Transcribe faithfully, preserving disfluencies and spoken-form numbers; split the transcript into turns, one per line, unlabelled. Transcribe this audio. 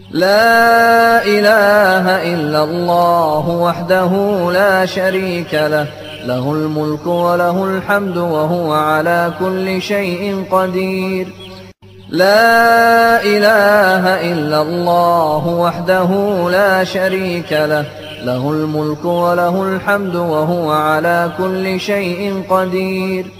لا إله إلا الله وحده لا شريك له، له الملك وله الحمد وهو على كل شيء قدير. لا إله إلا الله وحده لا شريك له، له الملك وله الحمد وهو على كل شيء قدير.